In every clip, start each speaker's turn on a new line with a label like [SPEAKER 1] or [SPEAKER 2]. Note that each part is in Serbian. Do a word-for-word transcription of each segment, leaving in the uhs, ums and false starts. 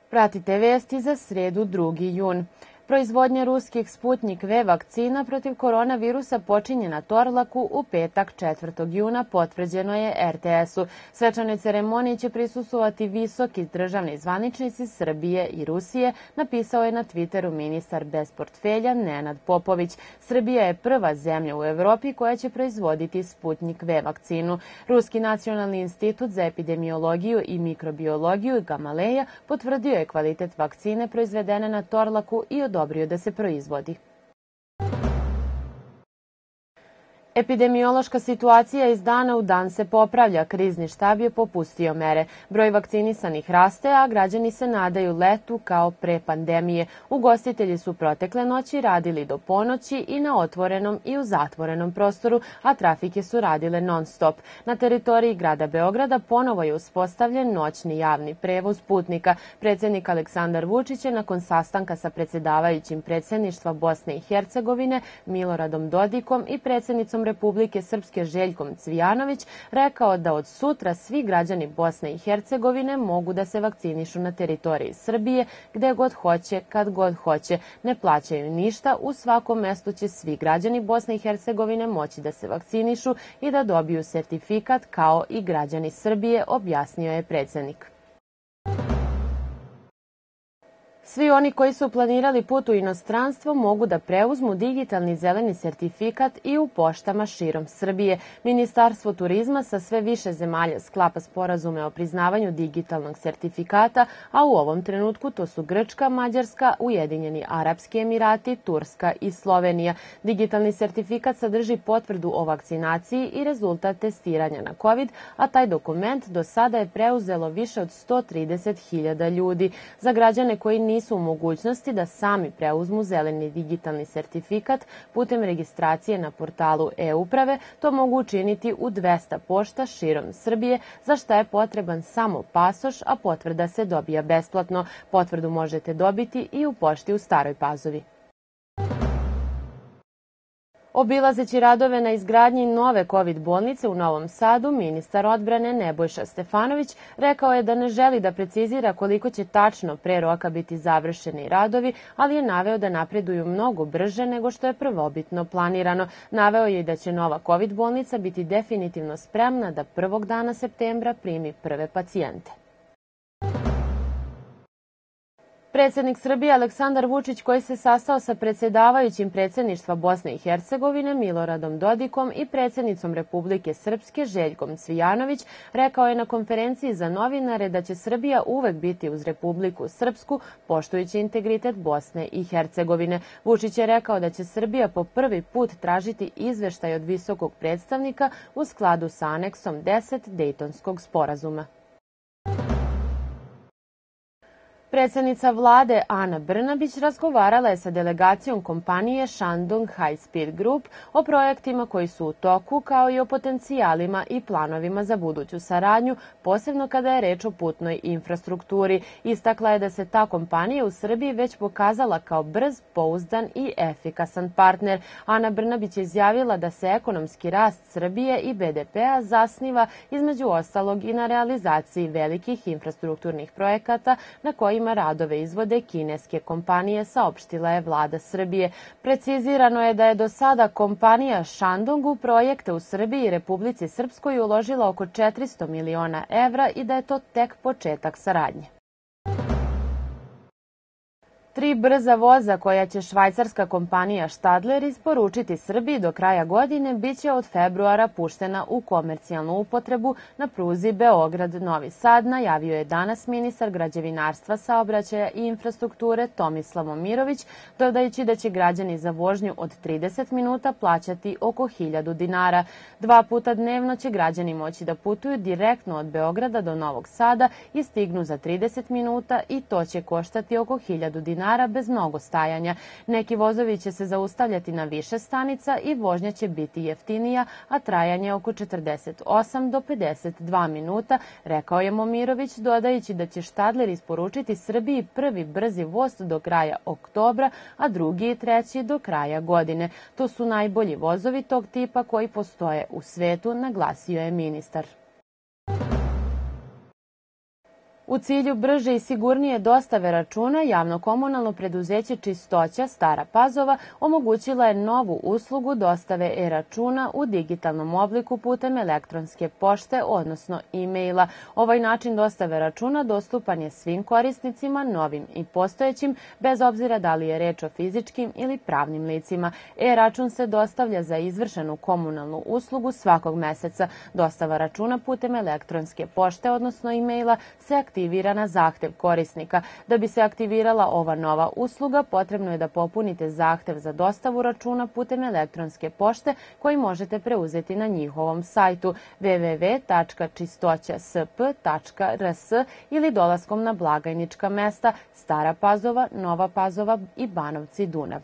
[SPEAKER 1] Pratite vesti za sredu drugi jun. Proizvodnja ruskih Sputnik V vakcina protiv koronavirusa počinje na Torlaku u petak četvrtog juna, potvrđeno je er te esu. Svečanoj ceremoniji će prisustvovati visoki državni zvaničnici Srbije i Rusije, napisao je na Twitteru ministar bez portfelja Nenad Popović. Srbija je prva zemlja u Evropi koja će proizvoditi Sputnik V vakcinu. Ruski nacionalni institut za epidemiologiju i mikrobiologiju Gamaleja potvrdio je kvalitet vakcine proizvedene na Torlaku i odobrio da se proizvodi. Epidemiološka situacija iz dana u dan se popravlja, krizni štab je popustio mere. Broj vakcinisanih raste, a građani se nadaju letu kao pre pandemije. Ugostitelji su protekle noći radili do ponoći i na otvorenom i u zatvorenom prostoru, a trafike su radile non stop. Na teritoriji grada Beograda ponovo je uspostavljen noćni javni prevoz putnika. Predsjednik Aleksandar Vučić je nakon sastanka sa predsjedavajućim predsjedništva Bosne i Hercegovine Miloradom Dodikom i predsjednicom Republike Srpske Željkom Cvijanović rekao da od sutra svi građani Bosne i Hercegovine mogu da se vakcinišu na teritoriji Srbije gde god hoće, kad god hoće. Ne plaćaju ništa, u svakom mestu će svi građani Bosne i Hercegovine moći da se vakcinišu i da dobiju sertifikat kao i građani Srbije, objasnio je predsjednik. Svi oni koji su planirali put u inostranstvo mogu da preuzmu digitalni zeleni sertifikat i u poštama širom Srbije. Ministarstvo turizma sa sve više zemalja sklapa sporazume o priznavanju digitalnog sertifikata, a u ovom trenutku to su Grčka, Mađarska, Ujedinjeni Arapski Emirati, Turska i Slovenija. Digitalni sertifikat sadrži potvrdu o vakcinaciji i rezultat testiranja na COVID, a taj dokument do sada je preuzelo više od sto trideset hiljada ljudi. Za građane koji nisu nisu u mogućnosti da sami preuzmu zeleni digitalni sertifikat putem registracije na portalu e-uprave, to mogu učiniti u dvesta pošta širom Srbije, za šta je potreban samo pasoš, a potvrda se dobija besplatno. Potvrdu možete dobiti i u pošti u Staroj Pazovi. Obilazeći radove na izgradnji nove kovid bolnice u Novom Sadu, ministar odbrane Nebojša Stefanović rekao je da ne želi da precizira koliko će tačno pre roka biti završeni radovi, ali je naveo da napreduju mnogo brže nego što je prvobitno planirano. Naveo je i da će nova kovid bolnica biti definitivno spremna da prvog dana septembra primi prve pacijente. Predsjednik Srbije Aleksandar Vučić, koji se sastao sa predsjedavajućim predsjedništva Bosne i Hercegovine Miloradom Dodikom i predsjednicom Republike Srpske Željkom Cvijanović, rekao je na konferenciji za novinare da će Srbija uvek biti uz Republiku Srpsku, poštujući integritet Bosne i Hercegovine. Vučić je rekao da će Srbija po prvi put tražiti izveštaj od visokog predstavnika u skladu sa aneksom deset Dejtonskog sporazuma. Predsjednica vlade Ana Brnabić razgovarala je sa delegacijom kompanije Shandong High Speed Group o projektima koji su u toku, kao i o potencijalima i planovima za buduću saradnju, posebno kada je reč o putnoj infrastrukturi. Istakla je da se ta kompanija u Srbiji već pokazala kao brz, pouzdan i efikasan partner. Ana Brnabić je izjavila da se ekonomski rast Srbije i be de pea zasniva između ostalog i na realizaciji velikih infrastrukturnih projekata na koji radove izvode kineske kompanije, saopštila je vlada Srbije. Precizirano je da je do sada kompanija Shandong u projekte u Srbiji i Republici Srpskoj uložila oko četiristo miliona evra i da je to tek početak saradnje. Tri brza voza koja će švajcarska kompanija Stadler isporučiti Srbiji do kraja godine biće od februara puštena u komercijalnu upotrebu na pruzi Beograd-Novi Sad, najavio je danas ministar građevinarstva, saobraćaja i infrastrukture Tomislav Momirović, dodajući da će građani za vožnju od trideset minuta plaćati oko hiljadu dinara. Dva puta dnevno će građani moći da putuju direktno od Beograda do Novog Sada i stignu za trideset minuta i to će koštati oko hiljadu dinara bez mnogo stajanja. Neki vozovi će se zaustavljati na više stanica i vožnja će biti jeftinija, a trajanje oko četrdeset osam do pedeset dva minuta, rekao je Momirović, dodajući da će Stadler isporučiti Srbiji prvi brzi voz do kraja oktobra, a drugi i treći do kraja godine. To su najbolji vozovi tog tipa koji postoje u svetu, naglasio je ministar. U cilju brže i sigurnije dostave računa, javno-komunalno preduzeće Čistoća Stara Pazova omogućila je novu uslugu dostave e-računa u digitalnom obliku putem elektronske pošte, odnosno e-maila. Ovaj način dostave računa dostupan je svim korisnicima, novim i postojećim, bez obzira da li je reč o fizičkim ili pravnim licima. E-račun se dostavlja za izvršenu komunalnu uslugu svakog meseca. Dostava računa putem elektronske pošte, odnosno e-maila, se aktivira aktivira na zahtev korisnika. Da bi se aktivirala ova nova usluga, potrebno je da popunite zahtev za dostavu računa putem elektronske pošte koji možete preuzeti na njihovom sajtu w w w tačka čistoća s p tačka r s ili dolaskom na blagajnička mesta Stara Pazova, Nova Pazova i Banovci Dunav.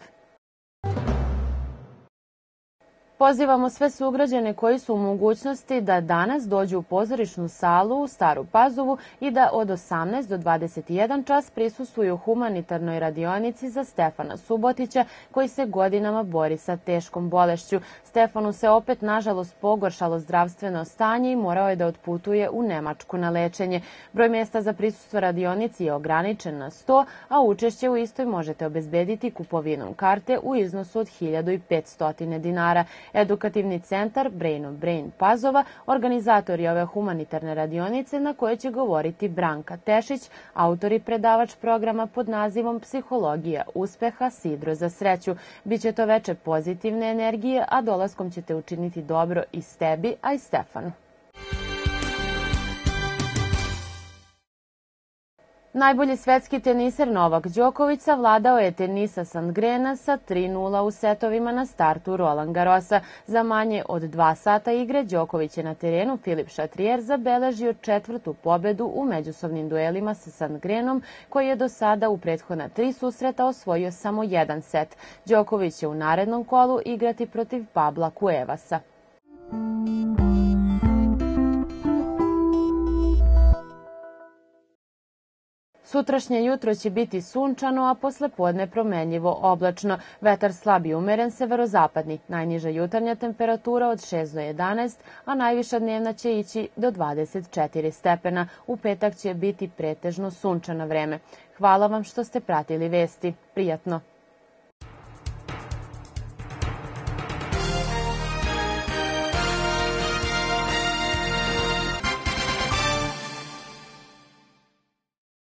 [SPEAKER 1] Pozivamo sve sugrađane koji su u mogućnosti da danas dođu u pozorišnu salu u Staru Pazovu i da od osamnaest do dvadeset jedan čas prisustvuju humanitarnoj radionici za Stefana Subotića, koji se godinama bori sa teškom bolešću. Stefanu se opet, nažalost, pogoršalo zdravstveno stanje i morao je da otputuje u Nemačku na lečenje. Broj mjesta za prisustvo radionici je ograničen na sto, a učešće u istoj možete obezbediti kupovinom karte u iznosu od hiljadu petsto dinara. Edukativni centar Brain of Brain Pazova organizator je ove humanitarne radionice na kojoj će govoriti Branka Tešić, autor i predavač programa pod nazivom Psihologija uspeha, sidro za sreću. Biće to veče pozitivne energije, a dolaskom ćete učiniti dobro i tebi, a i Stefanu. Najbolji svetski teniser Novak Đoković savladao je Tenisa Sandgrena sa tri nula u setovima na startu Roland Garrosa. Za manje od dva sata igre Đoković je na terenu Filip Šatrijer zabeležio četvrtu pobedu u međusobnim duelima sa Sandgrenom, koji je do sada u prethodna tri susreta osvojio samo jedan set. Đoković će u narednom kolu igrati protiv Pabla Cuevasa. Sutrašnje jutro će biti sunčano, a posle podne promenljivo oblačno. Vetar slab i umeren severozapadni. Najniža jutarnja temperatura od šest do jedanaest, a najviša dnevna će ići do dvadeset četiri stepena. U petak će biti pretežno sunčano vreme. Hvala vam što ste pratili vesti. Prijatno!